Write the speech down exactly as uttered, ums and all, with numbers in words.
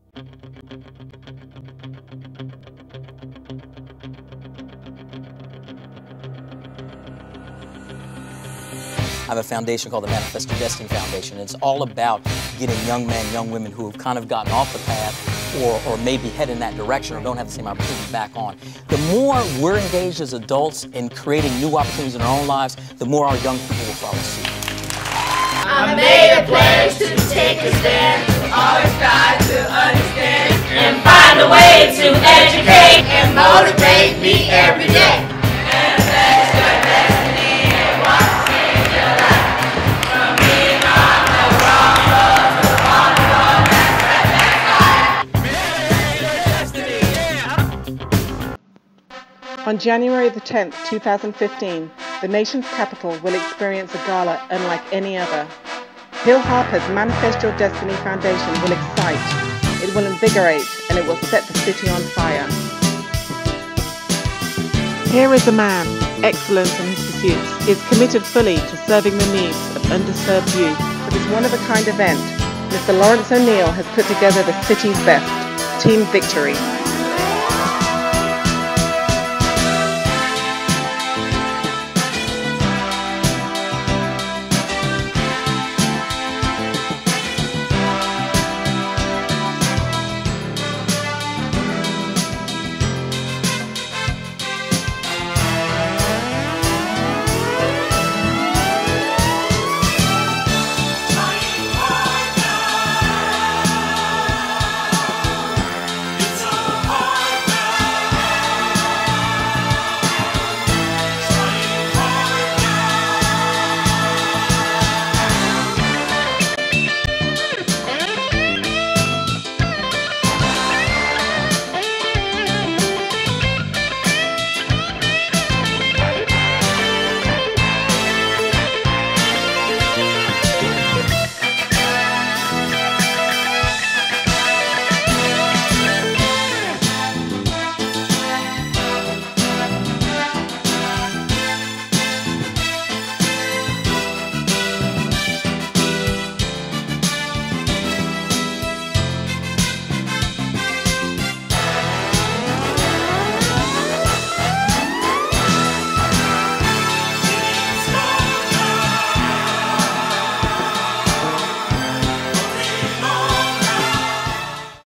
I have a foundation called the Manifest Your Destiny Foundation. It's all about getting young men, young women who have kind of gotten off the path or, or maybe head in that direction or don't have the same opportunity back on. The more we're engaged as adults in creating new opportunities in our own lives, the more our young people will follow suit. I made a pledge to take a stand, to always try to understand, and find a way to educate and motivate me every day. Manifest your destiny and watch change your life. From being on the wrong road to on the road that's right back high. Manifest your destiny, yeah. On January the tenth, two thousand fifteen, the nation's capital will experience a gala unlike any other. Hill Harper's Manifest Your Destiny Foundation will excite, it will invigorate, and it will set the city on fire. Here is a man, excellent in his pursuits. He is committed fully to serving the needs of underserved youth. For this one-of-a-kind event, Mister Lawrence O'Neill has put together the city's best, Team Victory.